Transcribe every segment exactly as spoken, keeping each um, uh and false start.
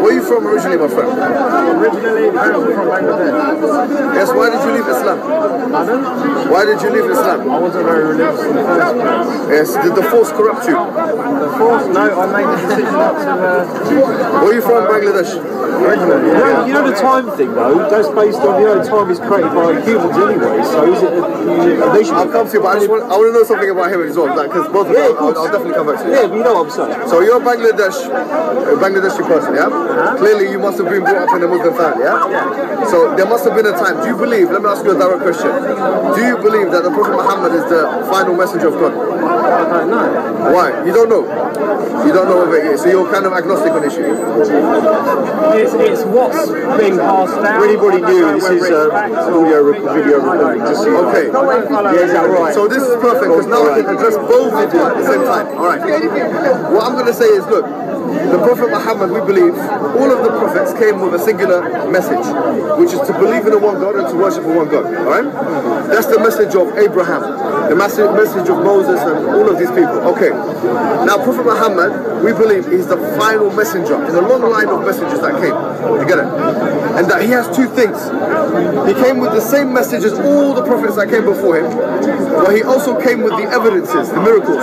Where are you from originally, my friend? Originally, I'm from Bangladesh. Yes, why did you leave Islam? Pardon? Why did you leave Islam? I wasn't very religious in the first place. Yes, did the force corrupt you? The force? No, I made the decision not to... Uh, Where are you from, Bangladesh? Originally, You yeah. know, you know the time thing though, that's based on, you know, time is created by humans anyway, so is it that you, they should... I'll come to you, but I just want, I want to know something about him as well, because both of Yeah, them, of I'll, course. I'll definitely come back to you. Yeah, but you know what I'm saying. So you're Bangladesh, a Bangladeshi person, yeah? Huh? Clearly you must have been brought up in a Muslim family, yeah? Yeah. So there must have been a time, do you believe, let me ask you a direct question, do you believe that the Prophet Muhammad is the final messenger of God? I don't know. Why? You don't know? You don't know of it, so you're kind of agnostic on the issue? It's, it's what's being passed down. Anybody knew this is um, audio video recording, just so you know. Okay. Yeah, is that right? So this is perfect, because now I can address both of you at the same time. Alright. What I'm going to say is, look, the Prophet Muhammad, we believe, all of the prophets came with a singular message, which is to believe in a one God and to worship a one God. Alright? That's the message of Abraham, the message message of Moses and all of these people. Okay. Now Prophet Muhammad, we believe, is the final messenger in a long line of messengers that came. You get it? And that he has two things. He came with the same message as all the prophets that came before him, but he also came with the evidences, the miracles.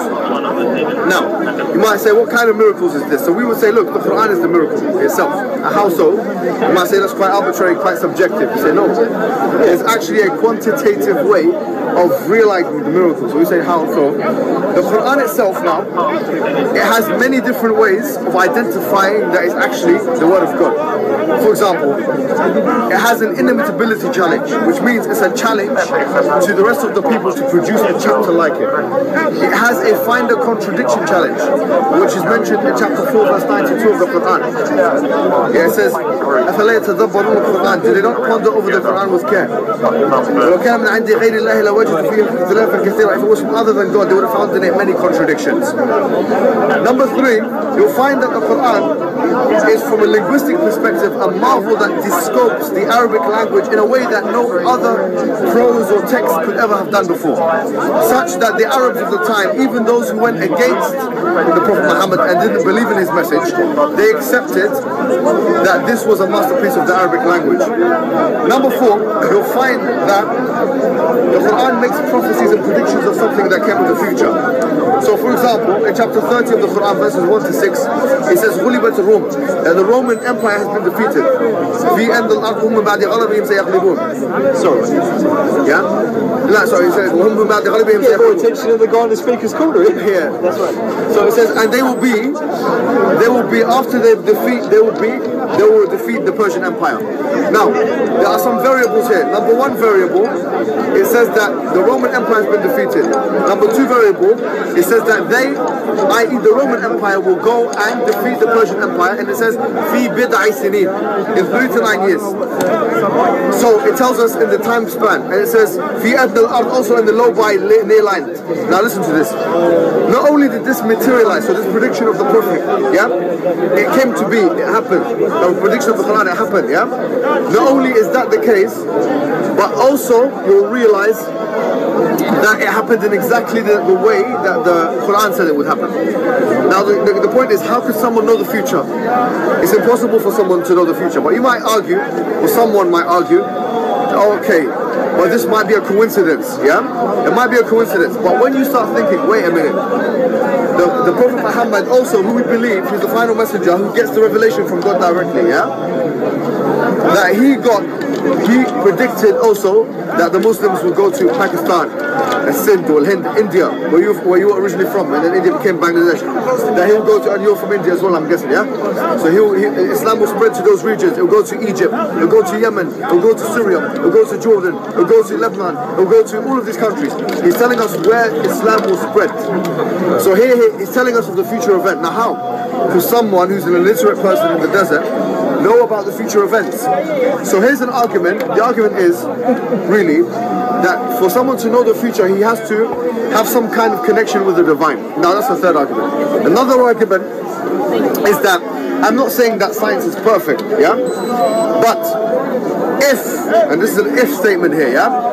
Now, you might say, what kind of miracles is this? So we would say, look, the Quran is the miracle itself. How so? You might say that's quite arbitrary, quite subjective. You say, no. It's actually a quantitative way of realizing the miracles. So we say, how so? The Quran itself now, it has many different ways of identifying that it's actually the word of God. For example, it has an inimitability challenge, which means it's a challenge to the rest of the people to produce a chapter like it. It has a find a contradiction challenge, which is mentioned in chapter four, verse ninety-two of the Quran. Yeah, it says, أَفَلَا يَتَدَبَّرُونَ الْقُرْآنَ. Do they not ponder over the Quran with care? وَلَوْ كَانَ مِنْ عِنْدِ غَيْرِ اللَّهِ لَوَجَدُوا فِيهِ اخْتِلَافًا كَثِيرًا. If it was from other than God, they would have found in it many contradictions. Number three, you'll find that the Quran is, from a linguistic perspective, a marvel that descopes the Arabic language in a way that no other prose or text could ever have done before. Such that the Arabs of the time, even those who went against the Prophet Muhammad and didn't believe in his message, they accepted that this was a masterpiece of the Arabic language. Number four, you'll find that the Quran makes prophecies and predictions of something that came in the future. So for example, in chapter thirty of the Quran, verses one to six, it says, غُلِبَتِ الرُّومُ, that the Roman Empire has been defeated. فِي أَنْدَ الْأَرْضِ هُمْ مِنْ بَعْدِ غَلَبِهِمْ سَيَغْلِبُونَ. Sorry. Yeah? No, sorry, it says, وَهُمْ مِنْ بَعْدِ غَلَبِهِمْ Yeah, more سَيَغْلِبُونَ. attention to the guy in the speaker's corner. Yeah, That's right. so it says, and they will be, they will be, after they defeat, they will be, they will defeat the Persian Empire. Now, there are some variables here. Number one variable, it says that the Roman Empire has been defeated. Number two variable, it says that they, that is the Roman Empire, will go and defeat the Persian Empire, and it says, fi bid'i sinin, in three to nine years. So it tells us in the time span, and it says, fi adna al-ard, also in the low by near land. Now listen to this. Not only did this materialize, so this prediction of the Prophet, yeah, it came to be, it happened. The prediction of the Quran, it happened, yeah. Not only is that the case, but also you'll realize that it happened in exactly the, the way that the Quran said it would happen. Now the, the, the point is, how could someone know the future? It's impossible for someone to know the future, but you might argue, or someone might argue, oh, okay, well this might be a coincidence, yeah? It might be a coincidence, but when you start thinking, wait a minute, the, the Prophet Muhammad also, who we believe he's the final messenger who gets the revelation from God directly, yeah? That he got, he predicted also that the Muslims would go to Pakistan, Sindh, or Hind, India, where you where you were originally from, and then India became Bangladesh. That he'll go to, and you're from India as well, I'm guessing, yeah? So he'll, he, Islam will spread to those regions. It'll go to Egypt, it'll go to Yemen, it'll go to Syria, it'll go to Jordan, it'll go to Lebanon, it'll go to all of these countries. He's telling us where Islam will spread. So here he, he's telling us of the future event. Now how? For someone who's an illiterate person in the desert, know about the future events. So here's an argument. The argument is really that for someone to know the future, he has to have some kind of connection with the divine. Now that's the third argument. Another argument is that I'm not saying that science is perfect, yeah? But if, and this is an if statement here, yeah?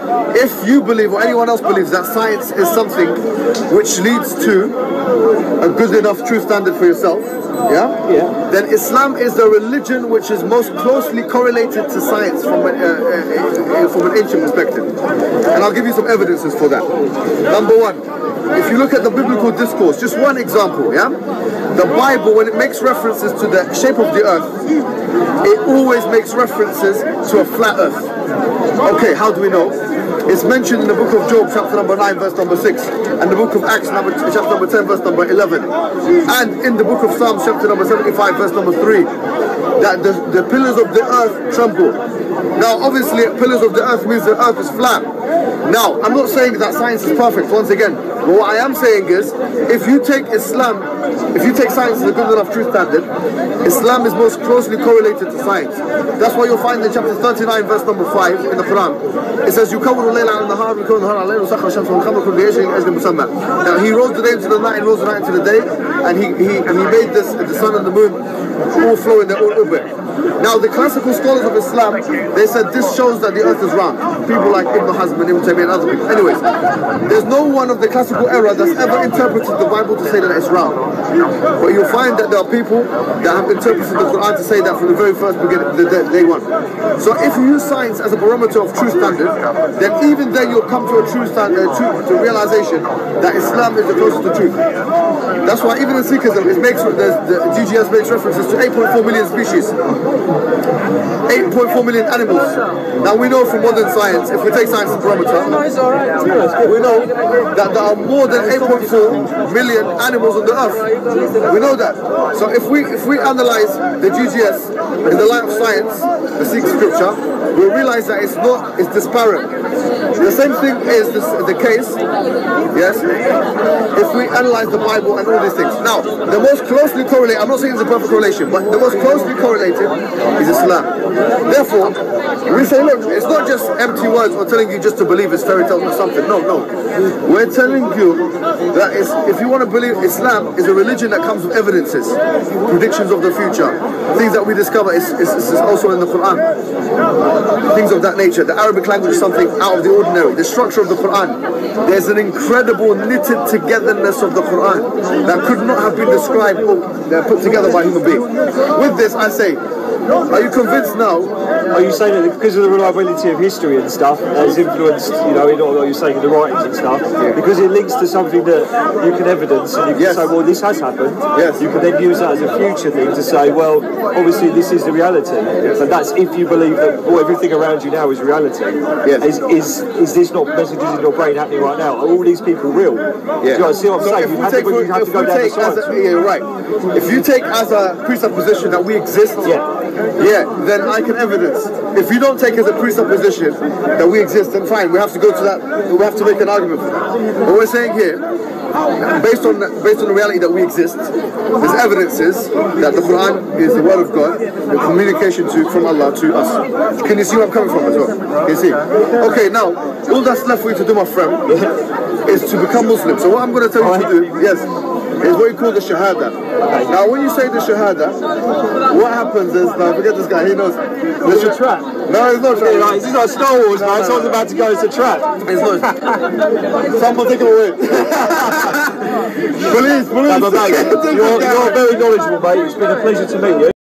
if you believe or anyone else believes that science is something which leads to a good enough true standard for yourself, yeah, Yeah. then Islam is the religion which is most closely correlated to science from an, uh, uh, uh, from an ancient perspective. And I'll give you some evidences for that. Number one, if you look at the biblical discourse, just one example, yeah, the Bible, when it makes references to the shape of the earth, it always makes references to a flat earth. Okay, how do we know? It's mentioned in the book of Job, chapter number nine, verse number six, and the book of Acts, number, chapter number ten, verse number eleven, and in the book of Psalms, chapter number seventy-five, verse number three, that the, the pillars of the earth tremble. Now, obviously, pillars of the earth means the earth is flat. Now, I'm not saying that science is perfect, once again, but what I am saying is, if you take Islam, if you take science as a good enough truth standard, Islam is most closely correlated to science. That's why you'll find in chapter thirty-nine, verse number five in the Quran, it says, يُكَوِّرُ اللَّيْلَ عَلَى النَّهَارِ وَيُكَوِّرُ النَّهَارَ عَلَى اللَّيْلِ وَسَخَّرَ الشَّمْسَ وَالْقَمَرَ كُلٌّ يَجْرِي لِأَجْلٍ مُسَمًّى. Now, he rose the day into the night and rose the night into the day, and he, he, and he made this, the sun and the moon all flow in their own orbit. Now, the classical scholars of Islam, they said this shows that the earth is round. People like Ibn Hazm and Ibn Taymiyyah and other people. Anyways, there's no one of the classical era that's ever interpreted the Bible to say that it's round. But you'll find that there are people that have interpreted the Quran to say that from the very first beginning, the day one. So if you use science as a barometer of true standard, then even then you'll come to a true standard, uh, true, to realization that Islam is the closest to truth. That's why even in Sikhism, it makes, the, the G G S makes references to eight point four million species. eight point four million animals. Now we know from modern science, if we take science as a barometer, we know that there are more than eight point four million animals on the earth. We know that. So if we if we analyze the G G S in the light of science, the Sikh scripture, we'll realize that it's not, it's disparate. The same thing is this, the case, yes, if we analyze the Bible and all these things. Now, the most closely correlated, I'm not saying it's a perfect correlation, but the most closely correlated is Islam. Therefore, we say, look, it's not just empty words or telling you just to believe it's fairy tales or something. No, no. We're telling you that it's, if you want to believe, Islam is a religion that comes with evidences, predictions of the future, things that we discover is, is, is also in the Quran, things of that nature. The Arabic language is something out of the ordinary. The structure of the Quran, there's an incredible knitted togetherness of the Quran that could not have been described or put together by a human being. With this, I say, are you convinced now? Are you saying that because of the reliability of history and stuff has influenced, you know, in all you're saying in the writings and stuff, because it links to something that you can evidence and you can Yes. say, well, this has happened. Yes. You can then use that as a future thing to say, well, obviously this is the reality. But that's if you believe that well, everything around you now is reality. Yes. Is, is is this not messages in your brain happening right now? Are all these people real? Yeah. Do you see what I'm So saying? if You we have take, to, you have if to go we down the take as science. a, yeah, you're right. If you take as a presupposition that we exist, Yeah. yeah, then I can evidence. If you don't take as a presupposition that we exist, then fine. We have to go to that. We have to make an argument for that. But we're saying here, based on based on the reality that we exist, there's evidences that the Quran is the word of God, the communication to from Allah to us. Can you see where I'm coming from as well? Can you see? Okay, now all that's left for you to do, my friend, is to become Muslim. So what I'm going to tell you to do, yes, is what you call the Shahada. Now, when you say the Shahada, what happens is, now forget this guy, he knows. It's a trap. No, it's not a trap. Like, this is like Star Wars, man. Someone's about to go, it's a trap. It's not. Someone take it away. Police, police. No, but mate, you're, you're very knowledgeable, mate. It's been a pleasure to meet you.